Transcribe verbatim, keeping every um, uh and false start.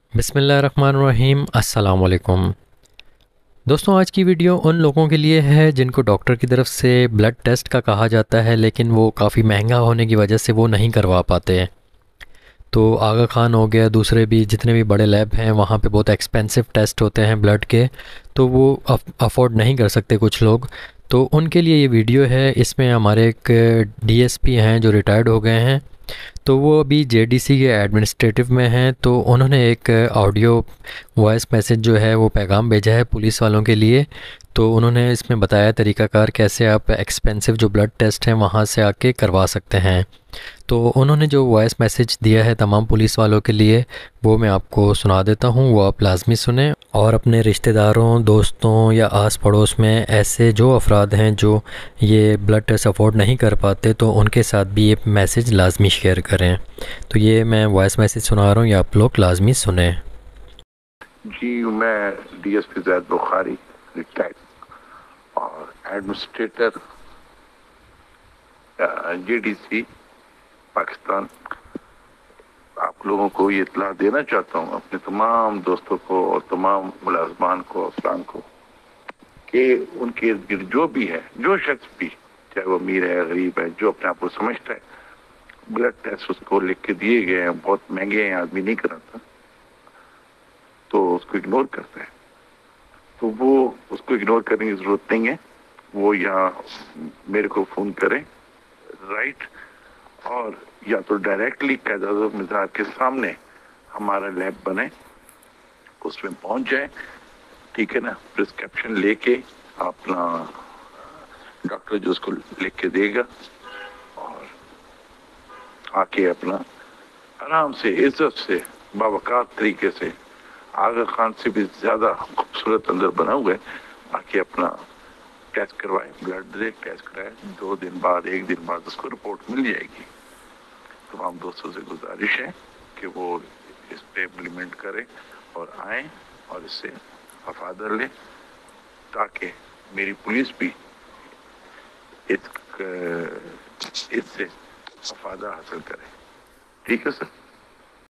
بسم اللہ الرحمن الرحیم۔ السلام علیکم دوستوں، آج کی ویڈیو ان لوگوں کے لیے ہے جن کو ڈاکٹر کی طرف سے بلڈ ٹیسٹ کا کہا جاتا ہے، لیکن وہ کافی مہنگا ہونے کی وجہ سے وہ نہیں کروا پاتے۔ تو آغا خان ہو گیا، دوسرے بھی جتنے بھی بڑے لیب ہیں وہاں پہ بہت ایکسپینسو ٹیسٹ ہوتے ہیں بلڈ کے، تو وہ افورڈ نہیں کر سکتے کچھ لوگ۔ تو ان کے لیے یہ ویڈیو ہے۔ اس میں ہمارے ایک ڈی ایس پی ہیں جو ریٹائرڈ ہو گئے ہیں، تو وہ ابھی جے ڈی سی کے ایڈمنسٹریٹو میں ہیں۔ تو انہوں نے ایک آڈیو وائس میسج جو ہے وہ پیغام بھیجا ہے پولیس والوں کے لیے۔ تو انہوں نے اس میں بتایا طریقہ کار کیسے آپ ایکسپینسو جو بلڈ ٹیسٹ ہیں وہاں سے آ کے کروا سکتے ہیں۔ تو انہوں نے جو وائس میسج دیا ہے تمام پولیس والوں کے لیے وہ میں آپ کو سنا دیتا ہوں، وہ آپ لازمی سنیں، اور اپنے رشتہ داروں، دوستوں یا آس پڑوس میں ایسے جو افراد ہیں جو یہ بلڈ ٹیسٹ افورڈ نہیں کر پاتے تو ان کے ساتھ بھی یہ میسج لازمی شیئر کریں۔ تو یہ میں وائس میسج سنا رہا ہوں، یہ آپ لوگ لازمی سنیں۔ جی، میں D S P Zaid Bukhari retired اور administrator J D C Pakistan, آپ لوگوں کو یہ اطلاع دینا چاہتا ہوں، اپنے تمام دوستوں کو اور تمام ملازمان کو، افسران کو، کہ ان کے ارد گرد جو بھی ہے، جو شخص بھی، چاہے وہ امیر ہے، غریب ہے، جو اپنے آپ کو سمجھتا ہے، بلڈ ٹیسٹ اس کو لکھ کے دیے گئے ہیں، بہت مہنگے ہیں، آدمی نہیں کراتا تو اس کو اگنور کرتا ہے۔ تو وہ اس کو اگنور کرنے کی ضرورت نہیں ہے، وہ یہاں میرے کو فون کریں، رائٹ، اور یا تو ڈائریکٹلی قائد اعظم مزار کے سامنے ہمارا لیب بنے، اس میں پہنچ جائیں، ٹھیک ہے نا، پرسکرپشن لے کے اپنا ڈاکٹر جو اس کو لکھ کے دے گا، اور آ کے اپنا آرام سے، عزت سے، باوقار طریقے سے، آغا خان سے بھی زیادہ خوبصورت اندر بنا ہوا ہے، آ کے اپنا ٹیسٹ کروائے، بلڈ دے، ٹیسٹ کرائے، دو دن بعد، ایک دن بعد اس کو رپورٹ مل جائے گی۔ تمام دوستوں سے گزارش ہے کہ وہ اس پہ امپلیمنٹ کریں اور آئیں اور اس سے افادہ لیں، تاکہ میری پولیس بھی اس اس سے افادہ حاصل کرے۔ ٹھیک ہے سر؟